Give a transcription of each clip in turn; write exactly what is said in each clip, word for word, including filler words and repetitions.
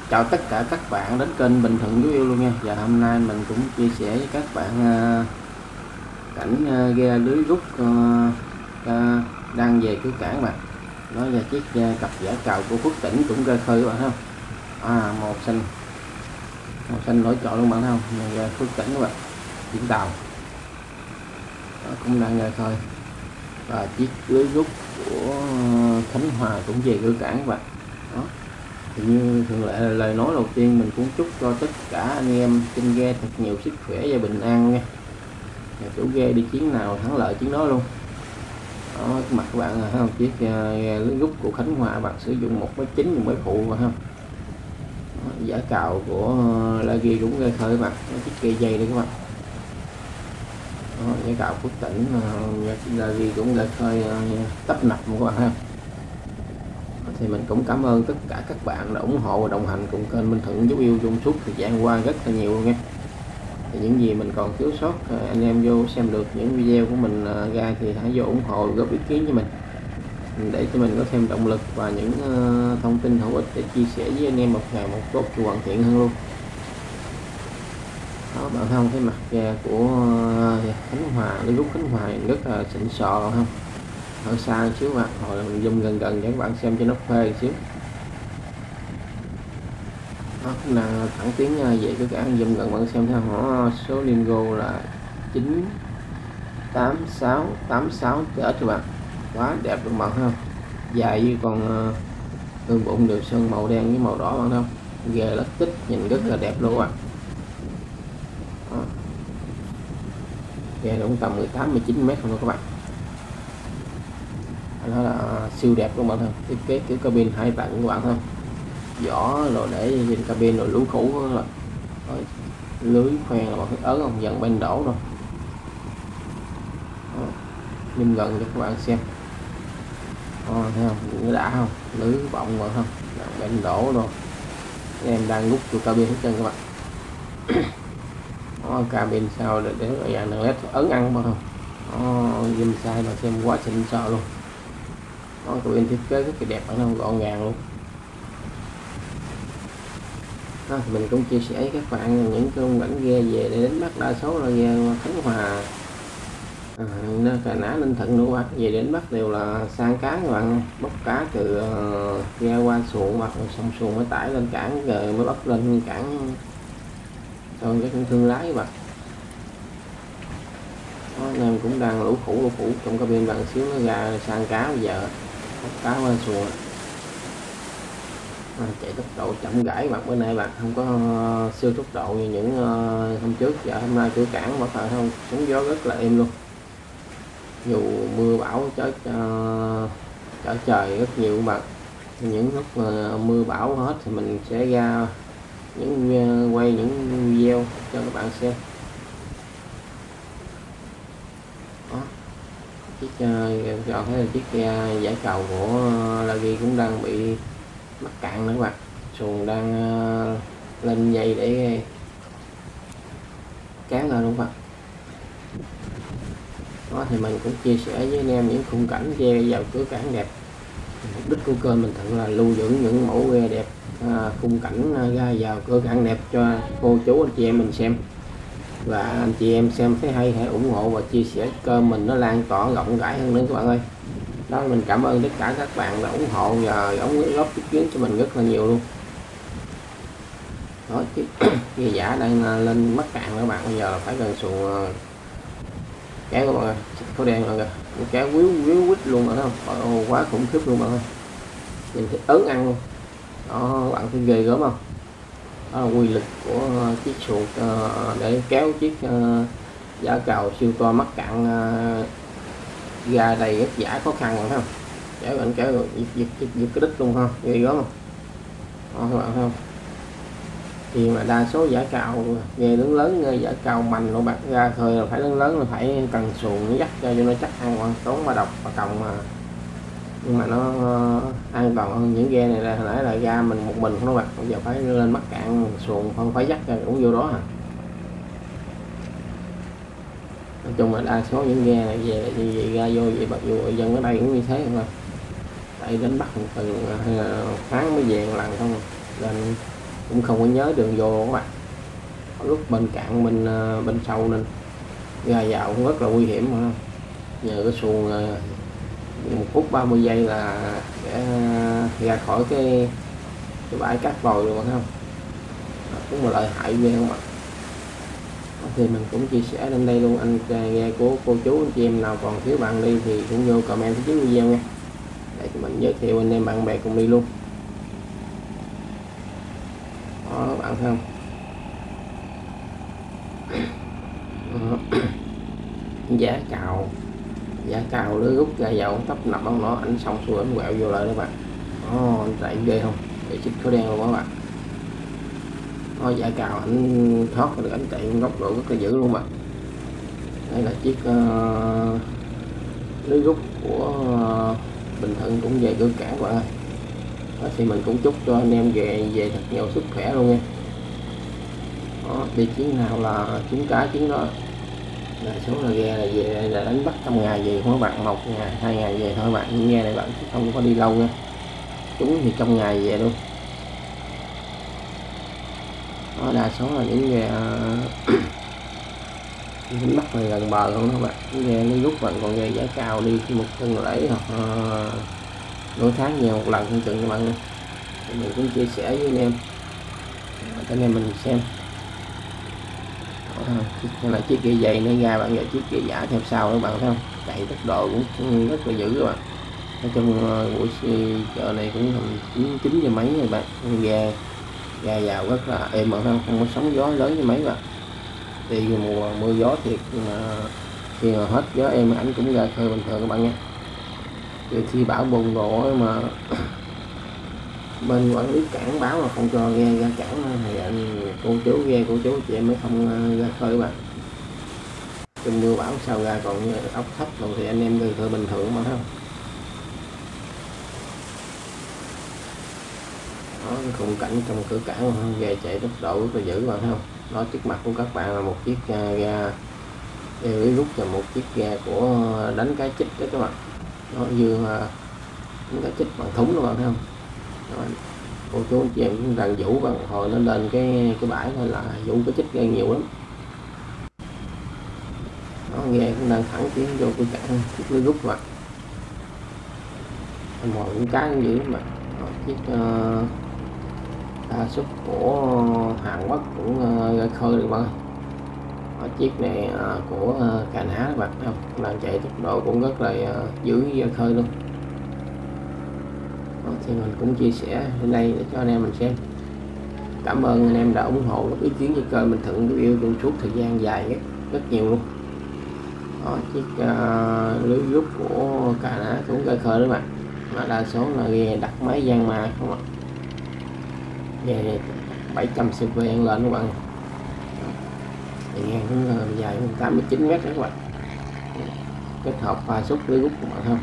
Chào tất cả các bạn đến kênh Bình Thuận Chú Yêu luôn nha. Và hôm nay mình cũng chia sẻ với các bạn uh, cảnh uh, ghe lưới rút uh, uh, đang về cửa cảng bạn. Đó là chiếc uh, cặp giả cào của Phước Tỉnh cũng ra khơi các bạn thấy không? À, màu xanh màu xanh nổi trội luôn bạn thấy không? Này Phước Tỉnh các bạn, Vũng Tàu. Đó, cũng đang ra khơi. Và chiếc lưới rút của uh, Khánh Hòa cũng về cửa cảng các bạn. Đó. Thì như thường lệ là lời nói đầu tiên mình cũng chúc cho tất cả anh em trên ghe thật nhiều sức khỏe và bình an nha. Và chủ ghe đi chuyến nào thắng lợi chuyến đó luôn. Đó, mặt các bạn thấy không, chiếc ghe lưới rút của Khánh Hòa bạn sử dụng một máy chính một máy phụ phải không? Đó, giả cào của La Ghi cũng ra khơi các bạn, chiếc cây dây đây các bạn. Đó, giả cào Phước Tỉnh La Ghi cũng ra khơi tấp nập các bạn ha. Thì mình cũng cảm ơn tất cả các bạn đã ủng hộ và đồng hành cùng kênh Bình Thuận Chú Yêu trong suốt thời gian qua rất là nhiều luôn nha. Thì những gì mình còn thiếu sót, anh em vô xem được những video của mình ra thì hãy vô ủng hộ góp ý kiến cho mình để cho mình có thêm động lực và những thông tin hữu ích để chia sẻ với anh em một ngày một tốt cho hoàn thiện hơn luôn. Đó, bạn thấy không, cái mặt ghe của Khánh Hòa, lưới rút Khánh Hòa rất là xịn sò không? Ở xa một xíu bạn, rồi mình zoom gần gần để các bạn xem cho nó phê xíu. Đó là thẳng tiến về cái cảng, zoom gần bạn xem theo họ số Lingo là chín tám sáu tám sáu tết các bạn, quá đẹp luôn bạn không? Dài như còn tương bụng được sơn màu đen với màu đỏ bạn không? Ghê lắc tích nhìn rất là đẹp luôn bạn. Ghê cũng tầm mười tám mười chín mét không các bạn. Nó là siêu đẹp luôn bạn thân, thiết kế kiểu cabin hai tầng các bạn không, vỏ rồi để trên cabin rồi lú khủ rồi, rồi lưới khoen là bạn ớn không, dần bên đổ rồi. Nhìn gần cho các bạn xem. Đó, thấy không, nó đã không, lưới bọng rồi không, bên đổ rồi, em đang rút từ cabin hết trơn các bạn. Đó, cabin sau để để dàn đường led ấn ăn bao không. Đó, zoom sai mà xem quá xịn sò luôn. Đó, cabin thiết kế rất là đẹp, nó gọn gàng luôn. Đó, mình cũng chia sẻ với các bạn những con cảnh ghe về để đánh bắt, đa số là ghe Khánh Hòa, à, Cà Ná, Ninh Thuận nữa bạn, về đến bắt đều là sang cá các bạn, bốc cá từ uh, ghe qua xuồng hoặc xong xuồng mới tải lên cảng rồi mới bắt lên cảng cho các thương lái các bạn. Đó, anh em cũng đang lũ khủ lũ khủ trong cabin bạn xíu nó ra sang cá bây giờ, bốc cá qua xuồng. À, chạy tốc độ chậm rãi bạn, bữa nay bạn không có uh, siêu tốc độ như những uh, hôm trước. Giờ hôm nay cửa cảng bắt đầu không, sóng gió rất là êm luôn, dù mưa bão chở uh, chở trời rất nhiều bạn. Những lúc uh, mưa bão hết thì mình sẽ ra những uh, quay những video cho các bạn xem. Đó, chiếc uh, thấy là chiếc uh, giải cầu của uh, La Ghi cũng đang bị mắc cạn nữa các bạn, xuồng đang uh, lên dây để kéo lên luôn các bạn. Đó, thì mình cũng chia sẻ với anh em những khung cảnh ghe vào cửa cảng đẹp. Mục đích của kênh mình Thuận là lưu giữ những mẫu ghe đẹp, à, khung cảnh ra vào cửa cảng đẹp cho cô chú anh chị em mình xem. Và anh chị em xem thấy hay hãy ủng hộ và chia sẻ kênh mình nó lan tỏa rộng rãi hơn nữa các bạn ơi. Đó, mình cảm ơn tất cả các bạn đã ủng hộ và đóng góp ý kiến cho mình rất là nhiều luôn. Đó, ghe giả đang lên mắc cạn các bạn, bây giờ là phải gần xuồng kéo các bạn ơi, có đen rồi kìa, kéo quýu quýu quýt luôn rồi đó không, quá khủng khiếp luôn bạn ơi, nhìn thấy ớn ăn luôn. Đó, các bạn thấy ghê gớm không? Đó là quy lực của chiếc xuồng uh, để kéo chiếc uh, giả cào siêu to mắc cạn uh, ra đây rất giả khó khăn rồi không, kéo anh kéo rồi giật, giật, giật cái đít luôn không, ghê gớm không? Đó, các bạn thấy không? Thì mà đa số giả cào nghề lớn lớn giả cào mạnh của bạn ra thôi là phải lớn lớn là phải cần xuồng dắt cho cho nó chắc ăn, tốn ba độc và còng mà, nhưng mà nó uh, an toàn hơn những ghe này. Là hồi nãy là ra mình một mình không các bạn, bây giờ phải lên mắc cạn xuồng không phải dắt ra cũng vô đó à. Nói chung là đa số những ghe này về như vậy ra vô vậy, mặc dù người dân ở đây cũng như thế mà tại đánh bắt một tuần hay là tháng mới về một lần không, nên cũng không có nhớ đường vô các bạn, lúc bên cạn bên bên sau nên ra vào cũng rất là nguy hiểm mà. Nhờ cái xuồng một phút ba mươi giây là sẽ ra khỏi cái, cái bãi cát vòi luôn không, cũng là lợi hại ghê không ạ. Thì mình cũng chia sẻ lên đây luôn, anh nghe của cô chú anh chị em nào còn thiếu bạn đi thì cũng vô comment phía dưới video nha, để cho mình giới thiệu anh em bạn bè cùng đi luôn. Đó các bạn thấy không, giá cào giá cào lưới rút ra dầu tấp nập ông nó ảnh xong xuôi ảnh quẹo vô lại đó bạn. Đó, anh chạy ghê không, để chích khối đen luôn các bạn. Đó, giá cào ảnh thoát được, ảnh chạy góc độ rất là dữ luôn bạn. Đây là chiếc uh, lưới rút của uh, Bình Thuận cũng về cửa cảng bạn ơi. Đó, thì mình cũng chúc cho anh em về về thật nhiều sức khỏe luôn nha. Đó, đi chuyến nào là chuyến cá chuyến đó, là số là ghe là về là đánh bắt trong ngày về không các bạn, một ngày hai ngày về thôi bạn, những ghe này bạn không có đi lâu nha, chúng thì trong ngày về luôn. Đó, đa số là những ghe đánh bắt này gần bờ không các bạn, những ghe lấy rút bạn, còn ghe giá cao đi một tuần lễ hoặc uh, nửa tháng nhiều một lần không chừng các bạn. Thì mình cũng chia sẻ với anh em anh em mình xem. Đó, là chiếc ghe dày nó ra bạn, giờ chiếc ghe giả theo sau các bạn thấy không, chạy tốc độ cũng rất là dữ các bạn. Ở trong uh, buổi chợ này cũng tầm chín giờ mấy rồi bạn, ghe ra vào rất là êm mà không, không có sóng gió lớn như mấy bạn. Thì mùa mưa gió thiệt, nhưng mà khi mà hết gió em ảnh cũng ra khơi bình thường các bạn nha. Trừ khi bão bùng rồi mà bên quản lý cảng báo là không cho ghe ra cảng thì anh cô chú ghe cô chú chị em mới không ra khơi các bạn. Trong mưa bão sao ra, còn như ốc thấp rồi thì anh em ra khơi bình thường mà thấy không. Đó, cái khung cảnh trong cửa cảng ghe chạy tốc độ rất là dữ bạn thấy không. Đó, trước mặt của các bạn là một chiếc uh, ghe lưới rút và một chiếc ghe của đánh cá chích đó các bạn. Nó vừa uh, đánh cá chích bằng thúng đó bạn thấy không. Đó, cô chú anh chị em cũng đang vũ bằng hồi nó lên cái cái bãi thôi là vũ cái chích ghe nhiều lắm. Đó, ghe cũng đang thẳng tiến vô cửa cảng chiếc lưới rút mà mồi cũng cá cũng dữ lắm mà. Đó, chiếc uh, đa súc của Hàn Quốc cũng uh, ra khơi được bạn ơi. Đó, chiếc này uh, của uh, Cà Ná bạn thấy không, đang chạy tốc độ cũng rất là uh, dữ ra khơi luôn. Đó, thì mình cũng chia sẻ lên đây để cho anh em mình xem. Cảm ơn anh em đã ủng hộ góp ý kiến cho kênh Bình Thuận yêu trong suốt thời gian dài rất, rất nhiều luôn. Đó, chiếc uh, lưới rút của Cà Ná cũng ra khơi đó bạn, mà đa số là ghe đặt máy gian ma không ạ, ghe bảy trăm xê vê lên các bạn. Thì ngang cũng dài tám mươi chín mét đó các bạn, kết hợp pha xúc lưới rút của bạn không.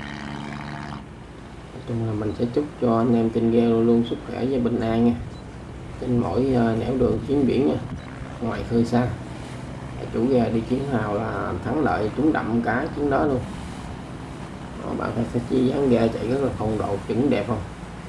Nói chung là mình sẽ chúc cho anh em trên ghe luôn, luôn sức khỏe và bình an nha, trên mỗi nẻo đường chuyến biển nha, ngoài khơi xa. Chủ ghe đi chuyến nào là thắng lợi, trúng đậm cá chuyến đó luôn. Đó, bạn thấy sẽ chi dáng ghe chạy rất là phong độ chuẩn đẹp không.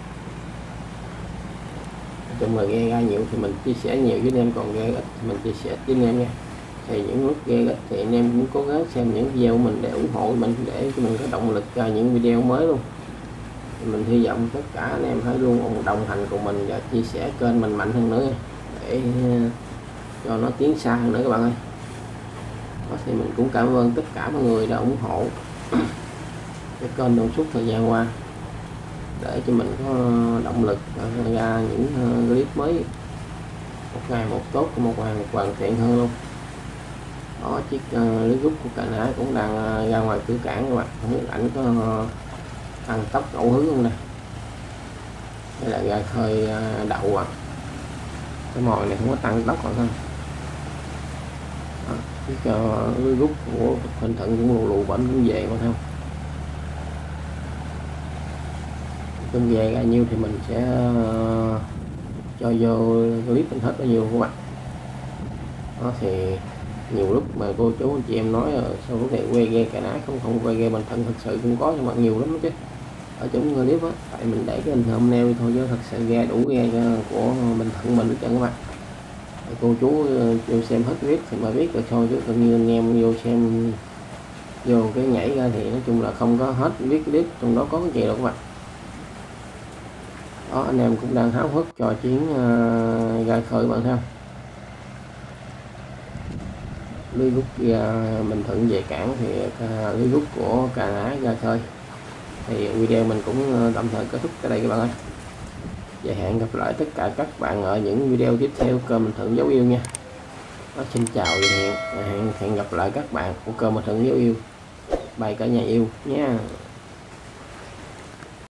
Nói chung là ghe ra nhiều thì mình chia sẻ nhiều với anh em, còn ghe ít thì mình chia sẻ với anh em nha. Thì những lúc ghe ít thì anh em cũng cố gắng xem những video của mình để ủng hộ mình, để cho mình có động lực cho những video mới luôn. Thì mình hy vọng tất cả anh em hãy luôn đồng hành cùng mình và chia sẻ kênh mình mạnh hơn nữa để cho nó tiến xa hơn nữa các bạn ơi. Đó, thì mình cũng cảm ơn tất cả mọi người đã ủng hộ cái kênh trong suốt thời gian qua, để cho mình có động lực ra những clip mới một ngày một tốt, một ngày một hoàn thiện hơn luôn. Đó, chiếc uh, lưới rút của Cà Ná cũng đang uh, ra ngoài cửa cảng các bạn, không biết ảnh có uh, tăng tốc ngẫu hứng không nè. Đây là ra khơi uh, đậu à, cái mồi này không có tăng tốc rồi thôi. Đó, chiếc uh, lưới rút của Bình Thuận cũng lù lù bẩn cũng về mà không. Trong về ra nhiêu thì mình sẽ uh, cho vô clip mình hết bao nhiêu các bạn. Đó, thì nhiều lúc mà cô chú anh chị em nói sao lúc này quay ghe Cà Ná không không quay ghe Bình Thuận, thực sự cũng có nhưng mà nhiều lắm chứ. ở trong clip á, tại mình để cái hình thumbnail thôi chứ thật sự ghe đủ ghe của Bình Thuận mình hết trơn các bạn. Cô chú vô xem hết clip thì mà biết được thôi, chứ tự nhiên anh em vô xem vô cái nhảy ra thì nói chung là không có hết biết clip trong đó có cái gì đâu các bạn. Đó, anh em cũng đang háo hức cho chuyến uh, ra khơi bạn ha. Lưới rút ra Bình Thuận về cảng thì uh, lưới rút của Cà Ná ra khơi. Thì video mình cũng tạm thời kết thúc tại đây các bạn ơi. Và hẹn gặp lại tất cả các bạn ở những video tiếp theo kênh Bình Thuận Dấu Yêu nha. Đó, xin chào và hẹn, hẹn hẹn gặp lại các bạn của kênh Bình Thuận Dấu Yêu. Bye cả nhà yêu nha.